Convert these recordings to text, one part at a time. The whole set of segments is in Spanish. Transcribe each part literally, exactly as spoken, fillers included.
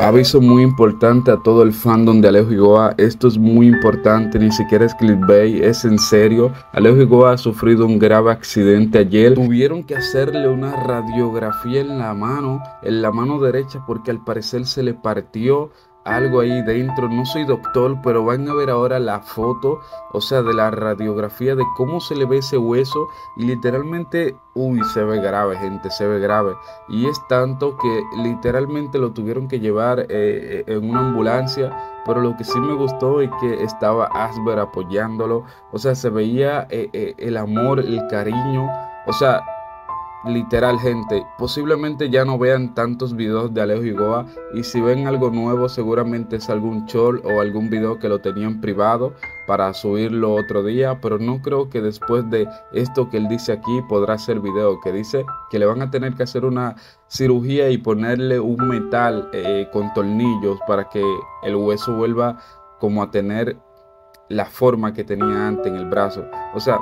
Aviso muy importante a todo el fandom de Alejo y Goa. Esto es muy importante, ni siquiera es clickbait, es en serio. Alejo y Goa ha sufrido un grave accidente ayer. Tuvieron que hacerle una radiografía en la mano, en la mano derecha, porque al parecer se le partió algo ahí dentro. No soy doctor, pero van a ver ahora la foto, o sea, de la radiografía de cómo se le ve ese hueso y literalmente, uy, se ve grave, gente, se ve grave. Y es tanto que literalmente lo tuvieron que llevar eh, en una ambulancia, pero lo que sí me gustó es que estaba Asber apoyándolo, o sea, se veía eh, eh, el amor, el cariño, o sea, literal, gente, posiblemente ya no vean tantos videos de Alejo y Goa, y si ven algo nuevo seguramente es algún short o algún video que lo tenían privado para subirlo otro día, pero no creo que después de esto que él dice aquí podrá hacer video, que dice que le van a tener que hacer una cirugía y ponerle un metal eh, con tornillos para que el hueso vuelva como a tener la forma que tenía antes en el brazo. O sea,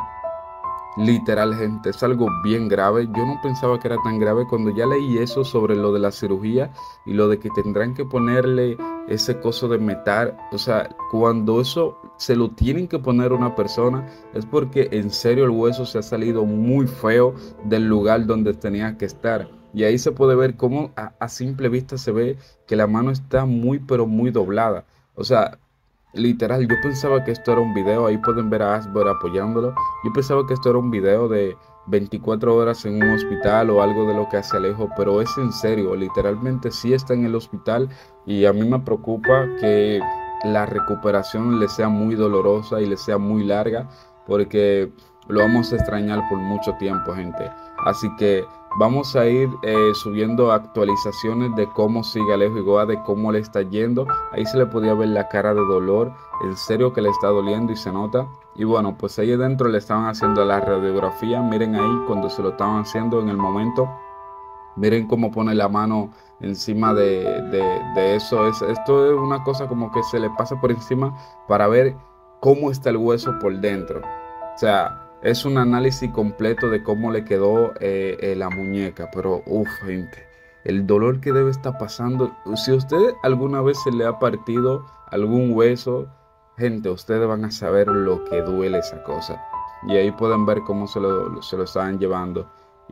literal, gente, es algo bien grave. Yo no pensaba que era tan grave cuando ya leí eso sobre lo de la cirugía y lo de que tendrán que ponerle ese coso de metal. O sea, cuando eso se lo tienen que poner a una persona es porque en serio el hueso se ha salido muy feo del lugar donde tenía que estar. Y ahí se puede ver cómo a, a simple vista se ve que la mano está muy pero muy doblada. O sea, literal, yo pensaba que esto era un video. Ahí pueden ver a Asber apoyándolo. Yo pensaba que esto era un video de veinticuatro horas en un hospital o algo de lo que hace Alejo, pero es en serio, literalmente sí está en el hospital y a mí me preocupa que la recuperación le sea muy dolorosa y le sea muy larga, porque lo vamos a extrañar por mucho tiempo, gente. Así que vamos a ir eh, subiendo actualizaciones de cómo sigue Alejo y Goa, de cómo le está yendo. Ahí se le podía ver la cara de dolor, en serio que le está doliendo y se nota. Y bueno, pues ahí adentro le estaban haciendo la radiografía. Miren ahí cuando se lo estaban haciendo en el momento. Miren cómo pone la mano encima de, de, de eso. Es, esto es una cosa como que se le pasa por encima para ver cómo está el hueso por dentro. O sea, es un análisis completo de cómo le quedó eh, eh, la muñeca. Pero, uff, gente, el dolor que debe estar pasando. Si a usted alguna vez se le ha partido algún hueso, gente, ustedes van a saber lo que duele esa cosa. Y ahí pueden ver cómo se lo, se lo estaban llevando.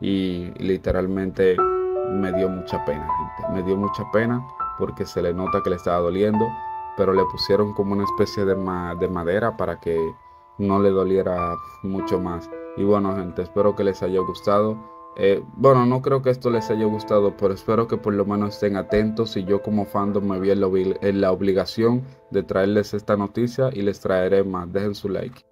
Y, y literalmente me dio mucha pena, gente. Me dio mucha pena porque se le nota que le estaba doliendo, pero le pusieron como una especie de, ma de madera para que no le doliera mucho más. Y bueno, gente, espero que les haya gustado. Eh, bueno, no creo que esto les haya gustado, pero espero que por lo menos estén atentos, y yo como fandom me vi en la, en la obligación de traerles esta noticia y les traeré más. Dejen su like.